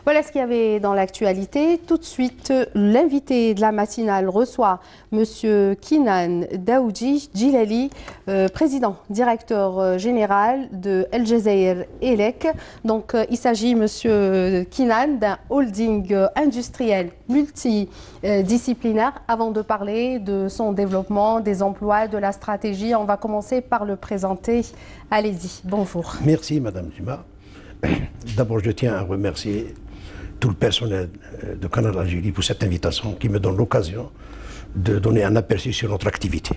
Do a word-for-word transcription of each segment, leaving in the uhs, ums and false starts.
Voilà ce qu'il y avait dans l'actualité. Tout de suite, l'invité de la matinale reçoit Monsieur Kinan Daoudi Djilali, euh, président, directeur général de El Jazeera Elec. Donc, euh, il s'agit, Monsieur Kinan, d'un holding industriel multidisciplinaire. Avant de parler de son développement, des emplois, de la stratégie, on va commencer par le présenter. Allez-y, bonjour. Merci, Madame Juma. D'abord, je tiens à remercier tout le personnel de Canal Algérie pour cette invitation qui me donne l'occasion de donner un aperçu sur notre activité.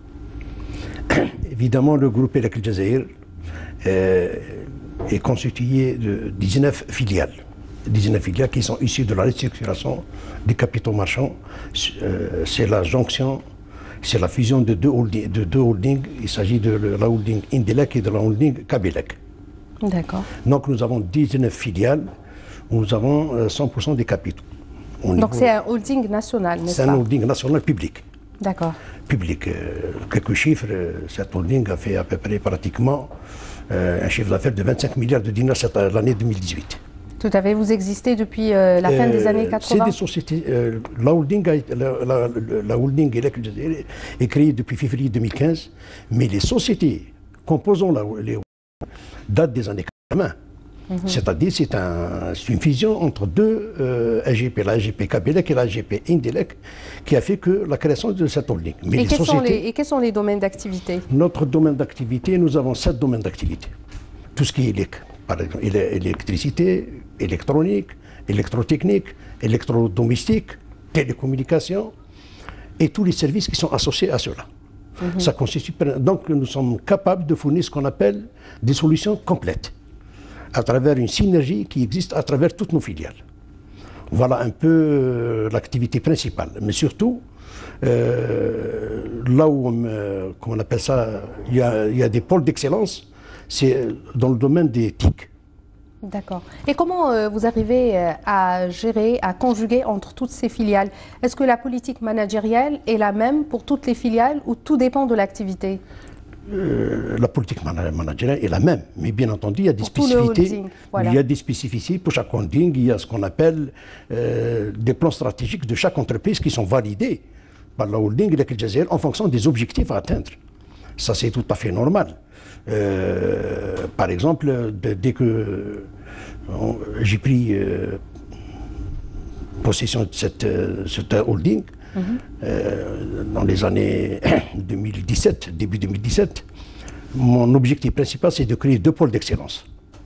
Évidemment, le groupe Elec El Jazeera euh, est constitué de dix-neuf filiales. dix-neuf filiales qui sont issues de la restructuration des capitaux marchands. Euh, c'est la jonction, c'est la fusion de deux holdings. De deux holdings. Il s'agit de la holding Indelec et de la holding Kabelec. D'accord. Donc nous avons dix-neuf filiales, nous avons cent pour cent des capitaux. Donc c'est un holding national, n'est-ce pas? C'est un holding national public. D'accord. Public. Euh, quelques chiffres, euh, cette holding a fait à peu près pratiquement euh, un chiffre d'affaires de vingt-cinq milliards de dinars l'année deux mille dix-huit. Tout à fait, vous existez depuis euh, la fin euh, des années quatre-vingts. C'est des sociétés, euh, la holding, a, la, la, la holding est créée depuis février deux mille quinze, mais les sociétés composant la, les datent des années quatre-vingts. Mm-hmm. C'est-à-dire c'est un, une fusion entre deux euh, A G P, la A G P Kabelec et la A G P Indelec, qui a fait que la création de cette holding. Mais et, les quels sociétés, sont les, et quels sont les domaines d'activité? Notre domaine d'activité, nous avons sept domaines d'activité. Tout ce qui est élec, par exemple, électricité, électronique, électrotechnique, électrodomestique, télécommunications et tous les services qui sont associés à cela. Mm-hmm. Ça constitue, donc nous sommes capables de fournir ce qu'on appelle des solutions complètes à travers une synergie qui existe à travers toutes nos filiales. Voilà un peu euh, l'activité principale. Mais surtout, euh, là où on, euh, comment on appelle ça, il y a, il y a des pôles d'excellence, c'est dans le domaine des T I C. D'accord. Et comment euh, vous arrivez euh, à gérer, à conjuguer entre toutes ces filiales? Est-ce que la politique managériale est la même pour toutes les filiales ou tout dépend de l'activité? euh, La politique managériale est la même, mais bien entendu, il y a des pour spécificités. Voilà. Il y a des spécificités pour chaque holding. Il y a ce qu'on appelle euh, des plans stratégiques de chaque entreprise qui sont validés par la holding Elec El Jazeera en fonction des objectifs à atteindre. Ça, c'est tout à fait normal. Euh, par exemple, de, dès que euh, j'ai pris euh, possession de cette, euh, cette holding, mm-hmm. euh, dans les années deux mille dix-sept, début deux mille dix-sept, mon objectif principal, c'est de créer deux pôles d'excellence.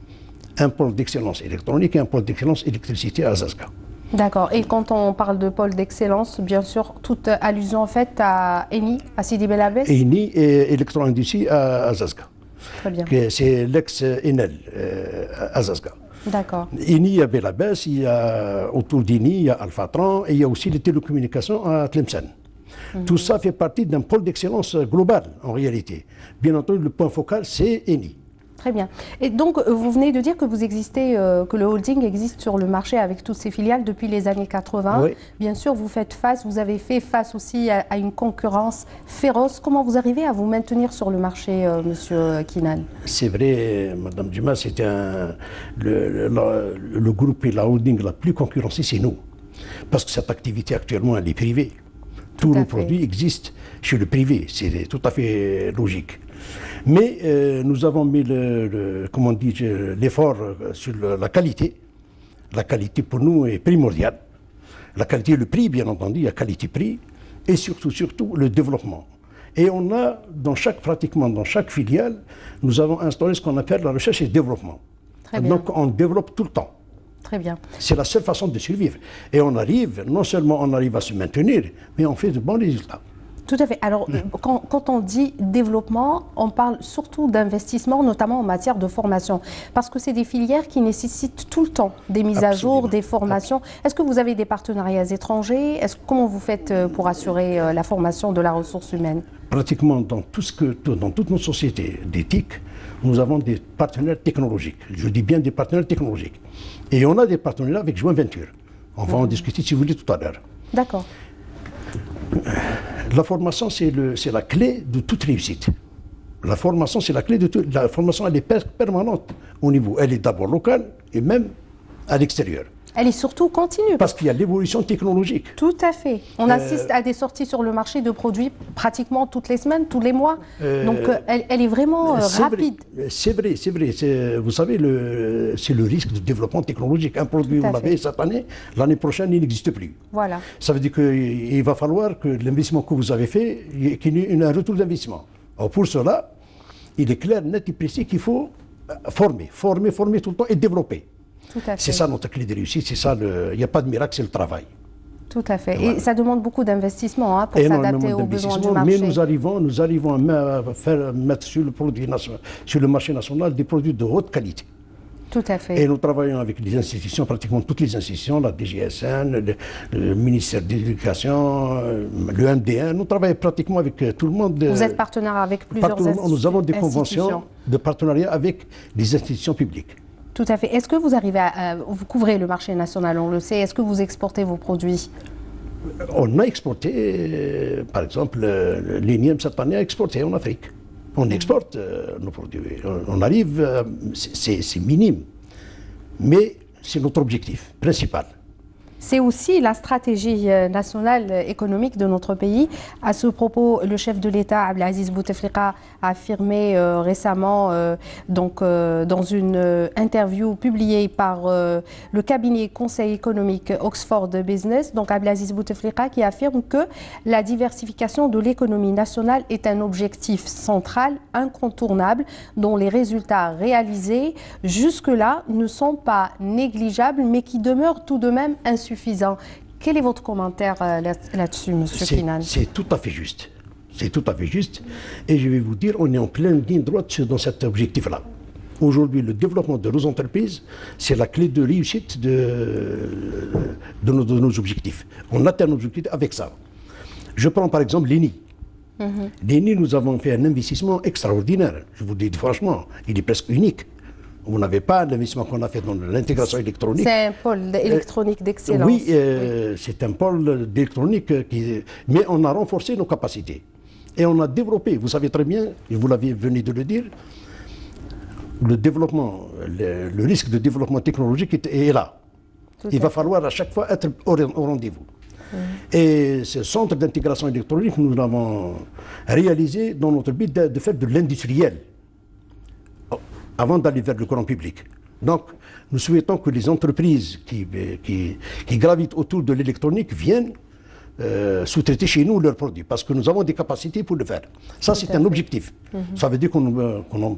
Un pôle d'excellence électronique et un pôle d'excellence électricité à Azazga. D'accord. Et quand on parle de pôle d'excellence, bien sûr, toute allusion faite à Eni, à Sidi Bel Abbès. Eni et Électro-Industrie à Azazga. Très bien. C'est l'ex-Enel euh, à Azazga. D'accord. Eni à Bel Abbès, il y a autour d'Eni, il y a Alphatran et il y a aussi les télécommunications à Tlemcen. Mm-hmm. Tout ça fait partie d'un pôle d'excellence global en réalité. Bien entendu, le point focal, c'est Eni. Très bien. Et donc, vous venez de dire que vous existez, euh, que le holding existe sur le marché avec toutes ses filiales depuis les années quatre-vingts. Oui. Bien sûr, vous faites face, vous avez fait face aussi à, à une concurrence féroce. Comment vous arrivez à vous maintenir sur le marché, euh, Monsieur Kinan? C'est vrai, Madame Dumas, c'est un le, le, le groupe et la holding la plus concurrencée, c'est nous. Parce que cette activité actuellement, elle est privée. Tous nos produits existent chez le privé. C'est tout à fait logique. Mais euh, nous avons mis le, le, comment dire, l'effort sur le, la qualité. La qualité pour nous est primordiale. La qualité et le prix, bien entendu, il y a qualité-prix. Et surtout, surtout, le développement. Et on a, dans chaque, pratiquement dans chaque filiale, nous avons instauré ce qu'on appelle la recherche et le développement. Très bien. Donc on développe tout le temps. Très bien. C'est la seule façon de survivre. Et on arrive, non seulement on arrive à se maintenir, mais on fait de bons résultats. Tout à fait. Alors, mmh. quand, quand on dit développement, on parle surtout d'investissement, notamment en matière de formation. Parce que c'est des filières qui nécessitent tout le temps des mises Absolument. à jour, des formations. Est-ce que vous avez des partenariats étrangers? Est-ce, comment vous faites pour assurer la formation de la ressource humaine? Pratiquement dans, tout ce que, dans toutes nos sociétés d'éthique, nous avons des partenaires technologiques. Je dis bien des partenaires technologiques. Et on a des partenariats avec Joint Venture. On va mmh. en discuter si vous voulez tout à l'heure. D'accord. La formation, c'est la clé de toute réussite. La formation, c'est la clé de tout. La formation, elle est permanente au niveau. Elle est d'abord locale et même à l'extérieur. Elle est surtout continue. Parce qu'il y a l'évolution technologique. Tout à fait. On euh, assiste à des sorties sur le marché de produits pratiquement toutes les semaines, tous les mois. Euh, Donc elle, elle est vraiment euh, rapide. C'est vrai, c'est vrai. Vous savez, c'est le risque de développement technologique. Un produit, on l'avait cette année, l'année prochaine, il n'existe plus. Voilà. Ça veut dire qu'il va falloir que l'investissement que vous avez fait, qu'il y ait un retour d'investissement. Pour cela, il est clair, net et précis qu'il faut former, former, former tout le temps et développer. C'est ça notre clé de réussite, c'est ça, il n'y a pas de miracle, c'est le travail. Tout à fait. Et, voilà. Et ça demande beaucoup d'investissement hein, pour s'adapter aux besoins du marché. Mais nous arrivons, nous arrivons à faire, mettre sur le, produit national, sur le marché national des produits de haute qualité. Tout à fait. Et nous travaillons avec les institutions, pratiquement toutes les institutions, la D G S N, le, le ministère de l'Éducation, le M D N, nous travaillons pratiquement avec tout le monde. Vous êtes partenaire avec plusieurs institutions. Nous avons des conventions de partenariat avec les institutions publiques. Tout à fait. Est-ce que vous arrivez à, à... Vous couvrez le marché national, on le sait. Est-ce que vous exportez vos produits? On a exporté, euh, par exemple, euh, l'I N I M cette année a exporté en Afrique. On mmh. exporte euh, nos produits. On, on arrive, euh, c'est minime. Mais c'est notre objectif principal. C'est aussi la stratégie nationale économique de notre pays. À ce propos, le chef de l'État, Abdelaziz Bouteflika, a affirmé euh, récemment, euh, donc, euh, dans une euh, interview publiée par euh, le cabinet conseil économique Oxford Business, donc Abdelaziz Bouteflika, qui affirme que la diversification de l'économie nationale est un objectif central, incontournable, dont les résultats réalisés jusque-là ne sont pas négligeables, mais qui demeurent tout de même insuffisants. Suffisant. Quel est votre commentaire euh, là-dessus, M. Kinan? C'est tout à fait juste. C'est tout à fait juste. Et je vais vous dire, on est en pleine ligne droite dans cet objectif-là. Aujourd'hui, le développement de nos entreprises, c'est la clé de réussite de, de, nos, de nos objectifs. On atteint nos objectifs avec ça. Je prends par exemple l'E N I. Mm-hmm. L'E N I, nous avons fait un investissement extraordinaire. Je vous dis franchement, il est presque unique. Vous n'avez pas l'investissement qu'on a fait dans l'intégration électronique. C'est un pôle électronique d'excellence. Oui, euh, oui. c'est un pôle d'électronique, qui... mais on a renforcé nos capacités. Et on a développé, vous savez très bien, et vous l'avez venu de le dire, le développement, le, le risque de développement technologique est, est là. Tout Il va fait. falloir à chaque fois être au, au rendez-vous. Mmh. Et ce centre d'intégration électronique, nous l'avons réalisé dans notre but de, de faire de l'industriel, avant d'aller vers le grand public. Donc, nous souhaitons que les entreprises qui, qui, qui gravitent autour de l'électronique viennent euh, sous-traiter chez nous leurs produits, parce que nous avons des capacités pour le faire. Ça, c'est un objectif. Mm-hmm. Ça veut dire qu'on qu'on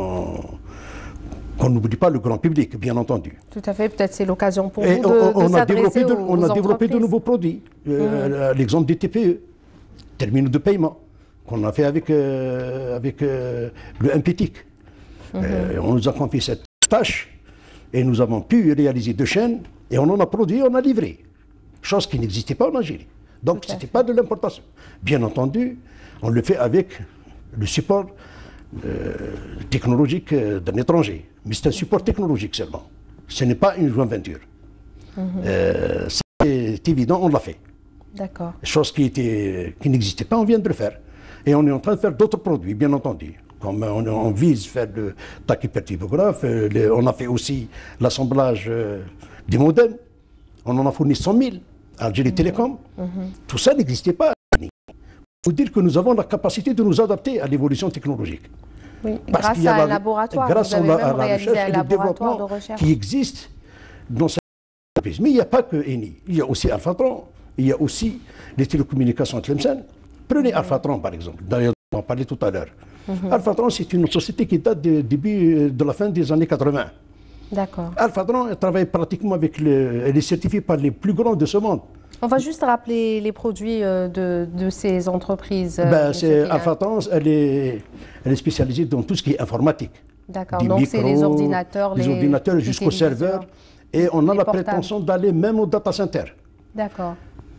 qu'on n'oublie pas le grand public, bien entendu. Tout à fait. Peut-être c'est l'occasion pour Et vous de, on, on de a développé de, aux, On a aux développé de nouveaux produits. Euh, mm-hmm. L'exemple des T P E, terminaux de paiement, qu'on a fait avec, euh, avec euh, le M P T I C. Mmh. Euh, on nous a confié cette tâche et nous avons pu réaliser deux chaînes et on en a produit, on a livré. Chose qui n'existait pas en Algérie. Donc ce n'était pas de l'importation. Bien entendu, on le fait avec le support euh, technologique d'un étranger. Mais c'est un support technologique seulement. Ce n'est pas une joint venture. Mmh. Euh, c'est évident, on l'a fait. D'accord. Chose qui, était, qui n'existait pas, on vient de le faire. Et on est en train de faire d'autres produits, bien entendu. Comme on, on vise faire le tachypertypographe, euh, on a fait aussi l'assemblage euh, des modems. On en a fourni cent mille à Algérie mmh. Télécom. Mmh. Tout ça n'existait pas. Il faut dire que nous avons la capacité de nous adapter à l'évolution technologique. Oui, grâce à un la, laboratoire. Grâce vous avez à, même à la recherche un et le développement de recherche. Qui existe dans cette entreprise. Mais il n'y a pas que Eni. Il y a aussi Alphatron. Il y a aussi les télécommunications Tlemcen. Prenez mmh. Alphatron par exemple. D'ailleurs, on en parlait tout à l'heure. Mmh. Alphatron, c'est une société qui date du début de la fin des années quatre-vingt. D'accord. Alphatron travaille pratiquement avec le... Elle est certifiée par les plus grands de ce monde. On va juste rappeler les produits de, de ces entreprises. Ben, Alphatron, elle est, elle est spécialisée dans tout ce qui est informatique. D'accord, donc c'est les ordinateurs, les, les ordinateurs jusqu'au serveur. Et on a la portables. prétention d'aller même au data center. D'accord.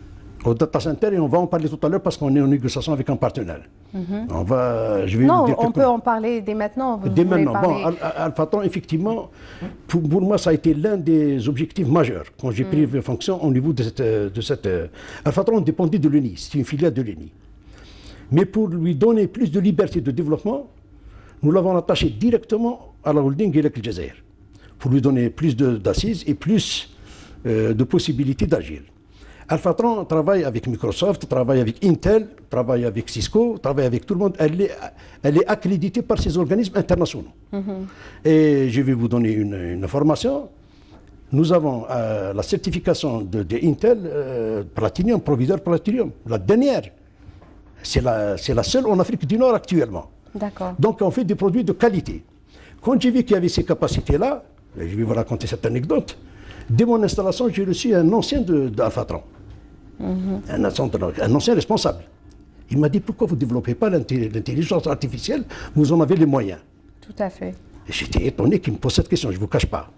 Au data center, et on va en parler tout à l'heure parce qu'on est en négociation avec un partenaire. Mm-hmm. On va, je vais non, vous dire on peut en parler dès maintenant. Vous dès maintenant. Parler... Bon, Alphatron, effectivement, pour, pour moi, ça a été l'un des objectifs majeurs quand j'ai pris mm. fonction au niveau de cette... De cette Alphatron dépendait de l'E N I, c'est une filiale de l'E N I. Mais pour lui donner plus de liberté de développement, nous l'avons attaché directement à la holding Elek El Jazair, pour lui donner plus d'assises et plus euh, de possibilités d'agir. Alphatran travaille avec Microsoft, travaille avec Intel, travaille avec Cisco, travaille avec tout le monde. Elle est, elle est accréditée par ces organismes internationaux. Mm-hmm. Et je vais vous donner une, une information. Nous avons euh, la certification de, de Intel euh, Platinum, proviseur Platinum, la dernière. C'est la, c'est la seule en Afrique du Nord actuellement. D'accord. Donc on fait des produits de qualité. Quand j'ai vu qu'il y avait ces capacités-là, je vais vous raconter cette anecdote, dès mon installation, j'ai reçu un ancien d'Alphatran, mm-hmm. un, ancien, un ancien responsable. Il m'a dit, pourquoi vous ne développez pas l'intelligence artificielle? Vous en avez les moyens. Tout à fait. J'étais étonné qu'il me pose cette question, je ne vous cache pas.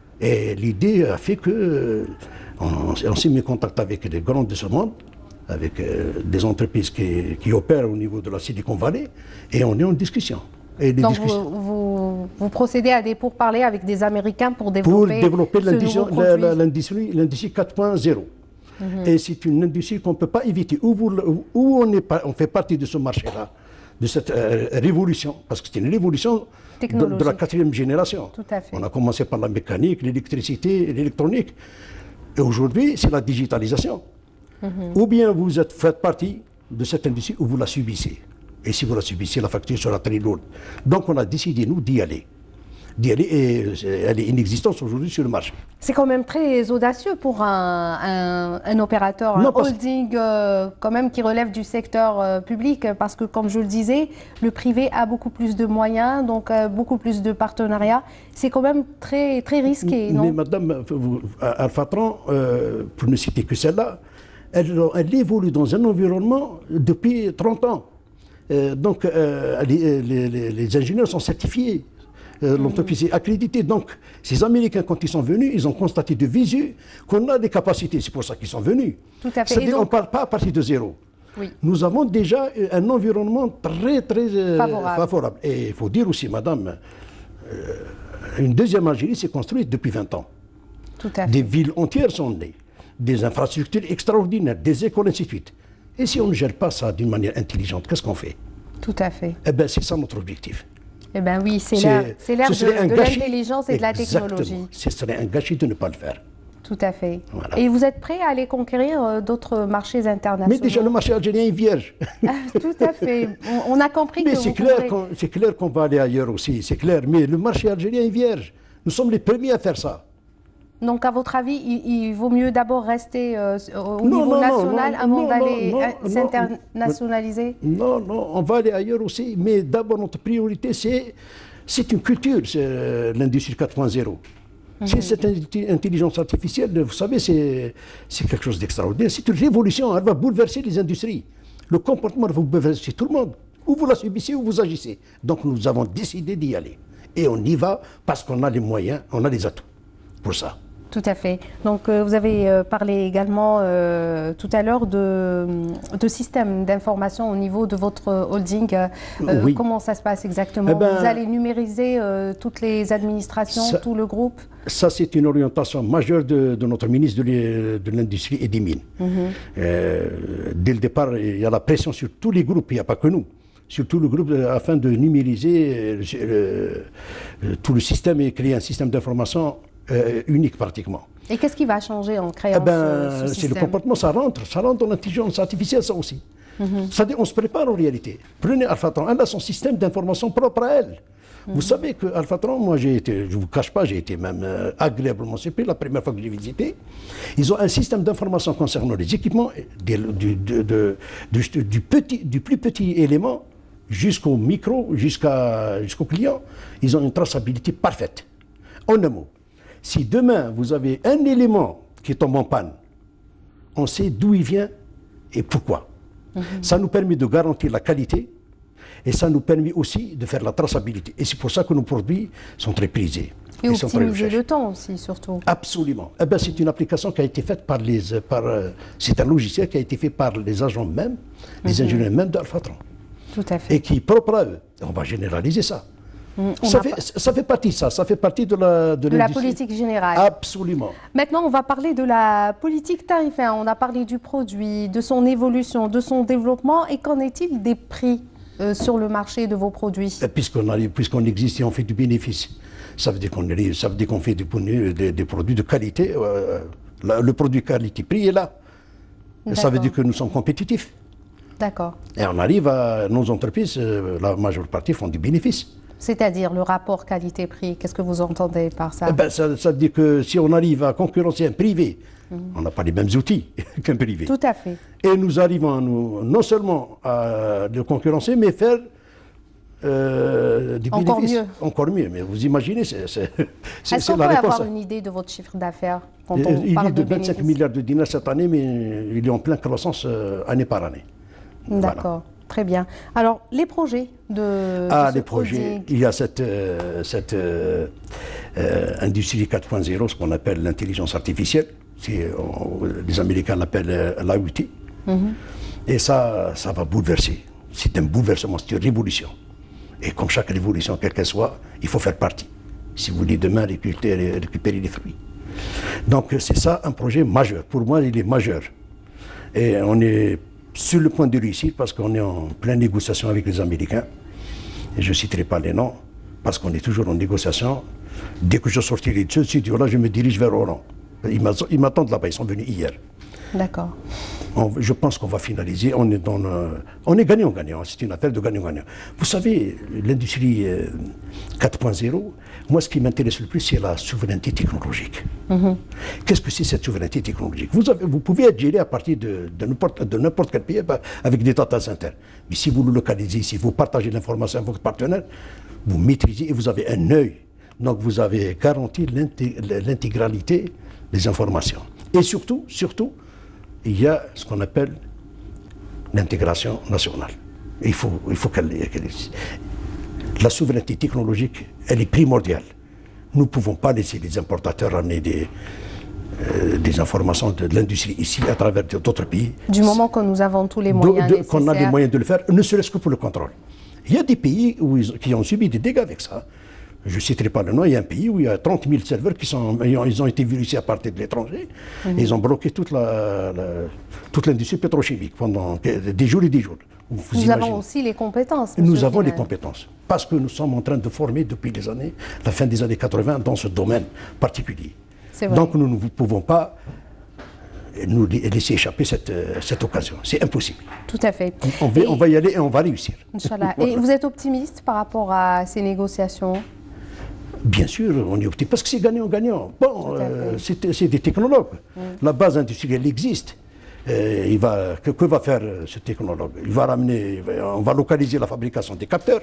Et l'idée a fait que euh, on, on s'est mis en contact avec les grands de ce monde, avec euh, des entreprises qui, qui opèrent au niveau de la Silicon Valley, et on est en discussion. Et Donc discussions... Vous, vous, vous procédez à des pourparlers avec des Américains pour développer, pour développer l'industrie l'industrie quatre point zéro. Mm-hmm. Et c'est une industrie qu'on ne peut pas éviter. Où, vous, où on, est, on fait partie de ce marché-là, de cette euh, révolution, parce que c'est une révolution de, de la quatrième génération. Tout à fait. On a commencé par la mécanique, l'électricité, l'électronique. Et aujourd'hui, c'est la digitalisation. Mm-hmm. Ou bien vous êtes, faites partie de cette industrie ou vous la subissez. Et si vous la subissez, la facture sera très lourde. Donc on a décidé, nous, d'y aller. D'y aller et elle est inexistante aujourd'hui sur le marché. C'est quand même très audacieux pour un, un, un opérateur, non, un holding euh, quand même qui relève du secteur euh, public, parce que comme je le disais, le privé a beaucoup plus de moyens, donc euh, beaucoup plus de partenariats. C'est quand même très, très risqué, non? Mais madame, vous, Alphatran, euh, pour ne citer que celle-là, elle, elle évolue dans un environnement depuis trente ans. Euh, donc euh, les, les, les ingénieurs sont certifiés. Euh, mmh. L'entreprise est accréditée. Donc, ces Américains, quand ils sont venus, ils ont constaté de visu qu'on a des capacités. C'est pour ça qu'ils sont venus. Tout à fait. C'est-à-dire qu'on ne parle pas à partir de zéro. Oui. Nous avons déjà un environnement très, très euh, favorable. favorable. Et il faut dire aussi, madame, euh, une deuxième Algérie s'est construite depuis vingt ans. Tout à fait. Des villes entières sont nées, des infrastructures extraordinaires, des écoles, ainsi de suite. Et si on ne gère pas ça d'une manière intelligente, qu'est-ce qu'on fait? Tout à fait. Eh bien, c'est ça notre objectif. Eh bien oui, c'est l'ère de, de l'intelligence et de la technologie. Ce serait un gâchis de ne pas le faire. Tout à fait. Voilà. Et vous êtes prêt à aller conquérir euh, d'autres marchés internationaux? Mais déjà, le marché algérien est vierge. Tout à fait. On, on a compris mais que c'est vous clair pourrez... qu'on c'est clair qu'on va aller ailleurs aussi, c'est clair. Mais le marché algérien est vierge. Nous sommes les premiers à faire ça. Donc, à votre avis, il, il vaut mieux d'abord rester euh, au non, niveau non, national non, avant d'aller s'internationaliser? Non, non, on va aller ailleurs aussi. Mais d'abord, notre priorité, c'est c'est une culture, c'est l'industrie quatre point zéro. Mm-hmm. C'est cette intelligence artificielle, vous savez, c'est quelque chose d'extraordinaire. C'est une révolution, elle va bouleverser les industries. Le comportement va bouleverser tout le monde. Ou vous la subissez ou vous agissez. Donc, nous avons décidé d'y aller. Et on y va parce qu'on a les moyens, on a les atouts pour ça. Tout à fait. Donc, euh, vous avez euh, parlé également euh, tout à l'heure de, de systèmes d'information au niveau de votre holding. Euh, oui. Comment ça se passe exactement? Eh ben, vous allez numériser euh, toutes les administrations, ça, tout le groupe? Ça, c'est une orientation majeure de, de notre ministre de l'Industrie et des Mines. Mm-hmm. euh, dès le départ, il y a la pression sur tous les groupes, il n'y a pas que nous. Surtout le groupe, afin de numériser euh, euh, tout le système et créer un système d'information Euh, unique pratiquement. Et qu'est-ce qui va changer en créant eh ben, ce, ce système? C'est le comportement, ça rentre, ça rentre dans l'intelligence artificielle, ça aussi. Mm-hmm. Ça dit, on se prépare en réalité. Prenez Alphatran, elle a son système d'information propre à elle. Mm-hmm. Vous savez que Alphatran, moi j'ai été, je ne vous cache pas, j'ai été même euh, agréablement surpris la première fois que j'ai visité. Ils ont un système d'information concernant les équipements, du, du, de, de, du, du, petit, du plus petit élément jusqu'au micro, jusqu'à, jusqu'au client. Ils ont une traçabilité parfaite. En un mot. Si demain, vous avez un élément qui tombe en panne, on sait d'où il vient et pourquoi. Mm-hmm. Ça nous permet de garantir la qualité et ça nous permet aussi de faire la traçabilité. Et c'est pour ça que nos produits sont très prisés. Et, et optimiser le temps aussi, surtout. Absolument. Eh ben, c'est une application qui a été faite par les... Par, euh, c'est un logiciel qui a été fait par les agents même, les mm-hmm. ingénieurs même d'Alphatran. Tout à fait. Et qui est propre à eux. On va généraliser ça. Ça fait, ça fait partie ça, ça fait partie de la de, de la politique générale. Absolument. Maintenant, on va parler de la politique tarifaire. On a parlé du produit, de son évolution, de son développement. Et qu'en est-il des prix euh, sur le marché de vos produits? Puisqu'on puisqu'on existe et on fait du bénéfice, ça veut dire qu'on ça veut dire qu'on fait des, des, des produits de qualité. Euh, La, le produit qualité-prix est là. Et ça veut dire que nous sommes compétitifs. D'accord. Et on arrive à... Nos entreprises, euh, la majeure partie font du bénéfice. C'est-à-dire le rapport qualité-prix, qu'est-ce que vous entendez par ça? Eh ben, ça, ça veut dire que si on arrive à concurrencer un privé, mmh. on n'a pas les mêmes outils qu'un privé. Tout à fait. Et nous arrivons nous, non seulement à le concurrencer, mais faire euh, du Encore bénéfice. mieux. Encore mieux. Mais vous imaginez, c'est Est-ce qu'on peut avoir une idée de votre chiffre d'affaires quand on Il parle est de, de vingt-cinq bénéfice? milliards de dinars cette année, mais il est en pleine croissance euh, année par année. D'accord. Voilà. Très bien. Alors, les projets de... Ah, de les projets. Holding. Il y a cette, euh, cette euh, euh, industrie quatre point zéro, ce qu'on appelle l'intelligence artificielle. Euh, les Américains l'appellent euh, l'I O T. Mm-hmm. Et ça, ça va bouleverser. C'est un bouleversement, c'est une révolution. Et comme chaque révolution, quelle qu'elle soit, il faut faire partie. Si vous voulez demain récupérer, récupérer les fruits. Donc, c'est ça un projet majeur. Pour moi, il est majeur. Et on est sur le point de réussir parce qu'on est en pleine négociation avec les Américains. Et je ne citerai pas les noms parce qu'on est toujours en négociation. Dès que je sortirai de ce studio, là, je me dirige vers Oran. Ils m'attendent là-bas, ils sont venus hier. D'accord. Je pense qu'on va finaliser. On est, dans le, on est gagnant-gagnant. C'est une affaire de gagnant-gagnant. Vous savez, l'industrie quatre point zéro, moi, ce qui m'intéresse le plus, c'est la souveraineté technologique. Mm-hmm. Qu'est-ce que c'est cette souveraineté technologique? Vous, avez, vous pouvez être géré à partir de, de n'importe quel pays avec des data centers. Mais si vous le localisez, si vous partagez l'information avec votre partenaire, vous maîtrisez et vous avez un œil. Donc, vous avez garanti l'intégralité des informations. Et surtout, surtout, il y a ce qu'on appelle l'intégration nationale. Il faut, il faut qu'elle qu'elle existe. La souveraineté technologique, elle est primordiale. Nous ne pouvons pas laisser les importateurs ramener des, euh, des informations de, de l'industrie ici à travers d'autres pays. Du moment que nous avons tous les moyens de, de, qu'on a les moyens de le faire, ne serait-ce que pour le contrôle. Il y a des pays où ils, qui ont subi des dégâts avec ça. Je ne citerai pas le nom, il y a un pays où il y a trente mille serveurs qui sont, ils ont été virusés à partir de l'étranger. Mmh. Ils ont bloqué toute la, la, toute l'industrie pétrochimique pendant des jours et des jours. Vous nous imaginez. Avons aussi les compétences. Nous avons les compétences. Parce que nous sommes en train de former depuis les années, la fin des années quatre-vingt, dans ce domaine particulier. Donc nous ne pouvons pas nous laisser échapper cette, cette occasion. C'est impossible. Tout à fait. On va, et, on va y aller et on va réussir. Inch'Allah. Et vous êtes optimiste par rapport à ces négociations? Bien sûr, on est optimiste, parce que c'est gagnant-gagnant. Bon, euh, c'est des technologues. Mm. La base industrielle existe. Euh, il va, que, que va faire euh, ce technologue? Il va ramener, on va localiser la fabrication des capteurs,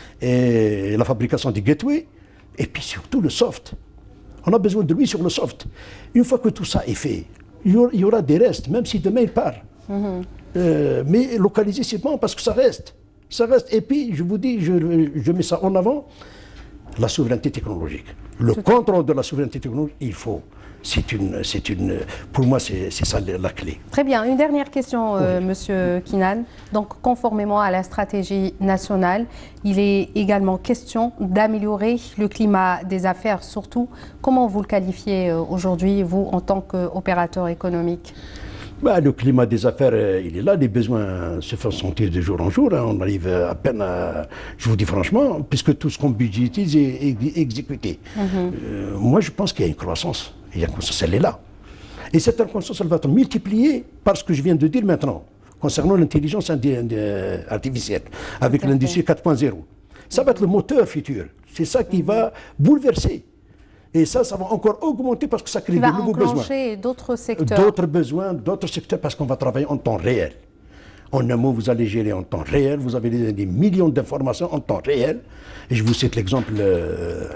et la fabrication des gateways, et puis surtout le soft. On a besoin de lui sur le soft. Une fois que tout ça est fait, il y aura, il y aura des restes, même si demain il part. Mm-hmm. euh, mais localiser, c'est bon, parce que ça reste. Ça reste. Et puis, je vous dis, je, je mets ça en avant. La souveraineté technologique. Le Tout contrôle de la souveraineté technologique, il faut. C'est une, c'est une, pour moi, c'est ça la clé. Très bien. Une dernière question, oui. euh, Monsieur Kinan. Donc, conformément à la stratégie nationale, il est également question d'améliorer le climat des affaires. Surtout, comment vous le qualifiez euh, aujourd'hui, vous, en tant qu'opérateur économique? Bah, le climat des affaires, euh, il est là, les besoins se font sentir de jour en jour. Hein. On arrive à peine à, je vous dis franchement, puisque tout ce qu'on budgétise est, est exécuté. Mm-hmm. euh, moi, je pense qu'il y a une croissance. Il y a une croissance, elle est là. Et cette croissance, elle va être multipliée par ce que je viens de dire maintenant, concernant l'intelligence artificielle, avec l'industrie quatre point zéro. Ça va être le moteur futur. C'est ça qui mm-hmm. va bouleverser. Et ça, ça va encore augmenter parce que ça crée de nouveaux besoins. d'autres secteurs. D'autres besoins, d'autres secteurs, parce qu'on va travailler en temps réel. En un mot, vous allez gérer en temps réel, vous avez des, des millions d'informations en temps réel. Et je vous cite l'exemple euh,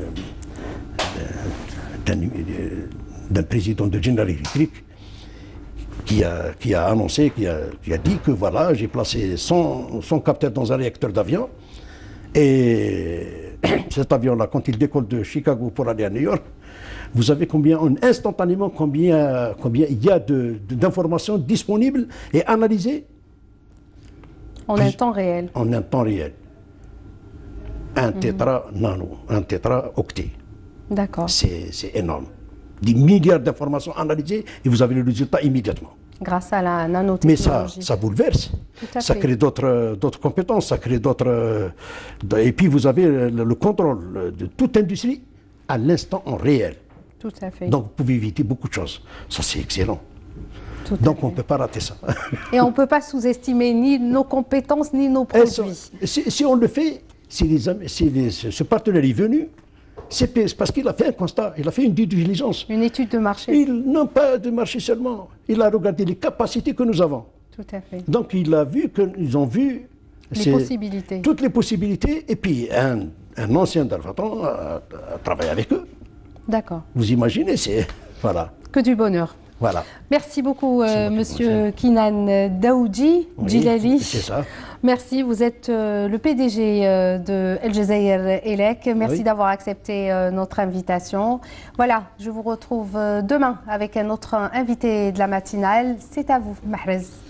d'un président de General Electric qui a, qui a annoncé, qui a, qui a dit que voilà, j'ai placé cent, cent capteurs dans un réacteur d'avion. Et cet avion-là, quand il décolle de Chicago pour aller à New York, vous savez combien, instantanément, combien, combien il y a d'informations disponibles et analysées? En Plus, un temps réel. En un temps réel. Un mm-hmm. tétra nano, un tétra octet. D'accord. C'est énorme. Des milliards d'informations analysées et vous avez le résultat immédiatement. Grâce à la nanotechnologie. Mais ça, ça bouleverse. Ça crée d'autres compétences, ça crée d'autres... Et puis vous avez le, le contrôle de toute industrie à l'instant en réel. Tout à fait. Donc vous pouvez éviter beaucoup de choses. Ça, c'est excellent. Tout Donc on ne peut pas rater ça. Et on ne peut pas sous-estimer ni nos compétences, ni nos produits. Si, si on le fait, si, les amis, si les, ce partenaire est venu, c'est parce qu'il a fait un constat, il a fait une due diligence. Une étude de marché. Il n'a pas de marché seulement, il a regardé les capacités que nous avons. Tout à fait. Donc il a vu qu'ils ont vu les possibilités. Toutes les possibilités, et puis un, un ancien d'Alphatran a, a travaillé avec eux. D'accord. Vous imaginez, c'est... Voilà. Que du bonheur. Voilà. Merci beaucoup, euh, Monsieur Kinan Daoudi, oui, Djilali. C'est ça. Merci, vous êtes euh, le P D G euh, de El Jazair Elek. Merci oui. d'avoir accepté euh, notre invitation. Voilà, je vous retrouve euh, demain avec un autre invité de la matinale. C'est à vous, Mahrez.